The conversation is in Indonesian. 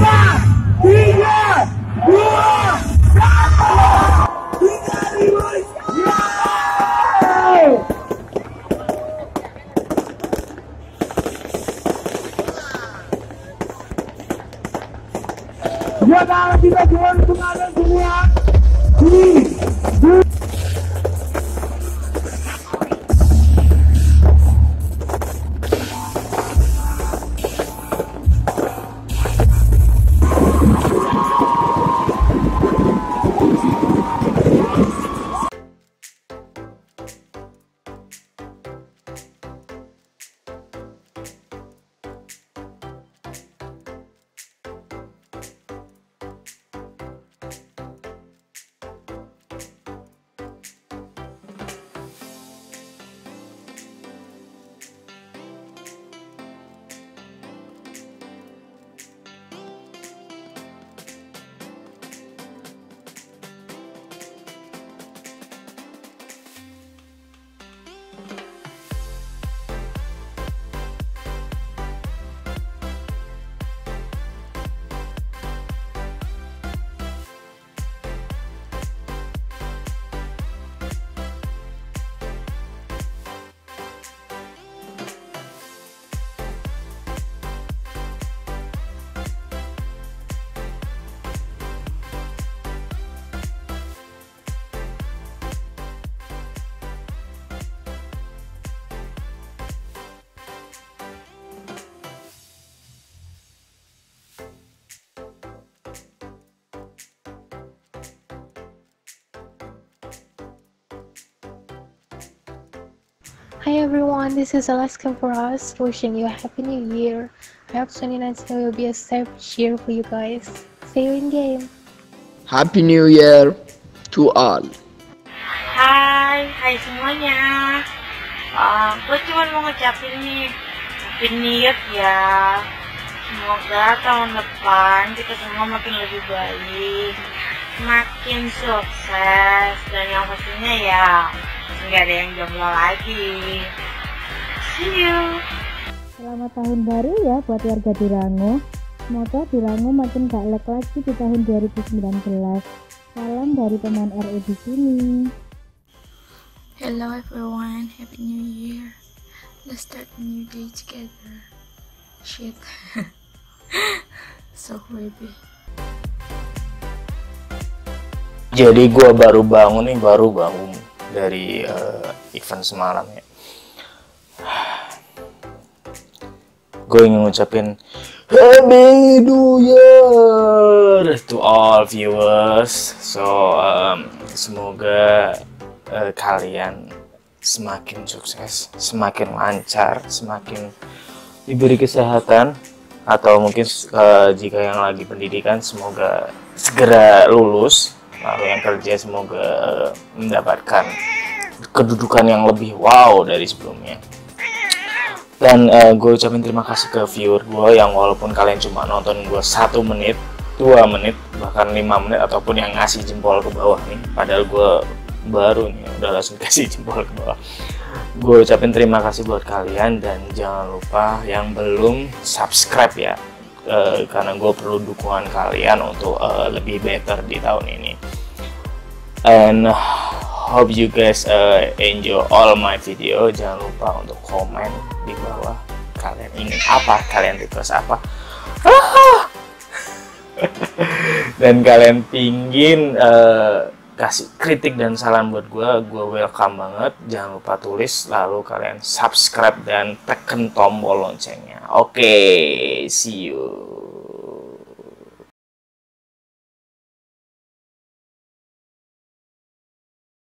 Ya kalau kita jual kemarin semua. Hi everyone, this is Alaska for us, wishing you a happy new year. I hope 2019 will be a safe year for you guys. See you in game. Happy New Year to all. Hai semuanya. Gue cuma mau ngucapin nih Happy New Year ya. Semoga tahun depan kita semua makin lebih baik, makin sukses, dan yang pastinya ya nggak ada yang jomblo lagi. See you. Selamat tahun baru ya buat warga Durango. Semoga Durango makin gak lag lagi di tahun 2019. Salam dari pemain RE di sini. Hello everyone, Happy New Year. Let's start a new day together. Shit. So creepy. Jadi gue baru bangun dari event semalam ya. Gue ingin ngucapin Happy New Year to all viewers. So semoga kalian semakin sukses, semakin lancar, semakin diberi kesehatan, atau mungkin jika yang lagi pendidikan semoga segera lulus. Lalu yang kerja semoga mendapatkan kedudukan yang lebih wow dari sebelumnya. Dan gue ucapin terima kasih ke viewer gue yang walaupun kalian cuma nonton gue 1 menit, 2 menit, bahkan 5 menit, ataupun yang ngasih jempol ke bawah nih. Padahal gue baru nih udah langsung kasih jempol ke bawah. Gue ucapin terima kasih buat kalian, dan jangan lupa yang belum subscribe ya. Karena gue perlu dukungan kalian untuk lebih better di tahun ini. And hope you guys enjoy all my video. Jangan lupa untuk komen di bawah kalian ingin apa, kalian request apa, dan kalian pingin kasih kritik dan saran buat gue welcome banget. Jangan lupa tulis, lalu kalian subscribe dan tekan tombol loncengnya. Oke, see you.